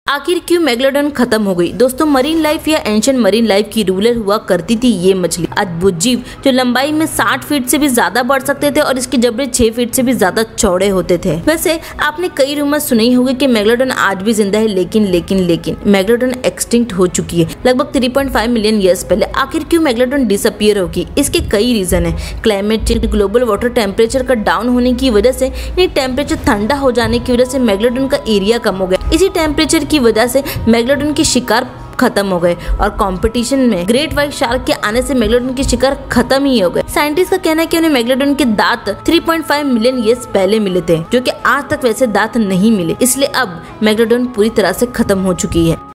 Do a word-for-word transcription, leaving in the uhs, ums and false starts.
आखिर क्यों मेगलोडॉन खत्म हो गई? दोस्तों, मरीन लाइफ या एंशिएंट मरीन लाइफ की रूलर हुआ करती थी ये मछली, अद्भुत जीव जो लंबाई में साठ फीट से भी ज्यादा बढ़ सकते थे और इसके जबड़े छह फीट से भी ज्यादा चौड़े होते थे। वैसे आपने कई रूमर सुने ही होंगे कि मेगलोडॉन आज भी जिंदा है, लेकिन लेकिन लेकिन मेगलोडॉन एक्सटिंक्ट हो चुकी है लगभग तीन पॉइंट पाँच मिलियन ईयर्स पहले। आखिर क्यों मेगलोडॉन डिसअपियर होगी? इसके कई रीजन है। Climate change, global water temperature का डाउन होने की वजह से, यानी टेम्परेचर ठंडा हो जाने की वजह से मेगलोडॉन का एरिया कम हो गया। इसी टेम्परेचर की वजह से मेगलोडॉन के शिकार खत्म हो गए और कंपटीशन में ग्रेट व्हाइट शार्क के आने से मेगलोडॉन के शिकार खत्म ही हो गए। साइंटिस्ट का कहना है कि उन्हें मेगलोडॉन के दांत तीन पॉइंट पाँच मिलियन ईयर्स पहले मिले थे, जो कि आज तक वैसे दांत नहीं मिले, इसलिए अब मेगलोडॉन पूरी तरह से खत्म हो चुकी है।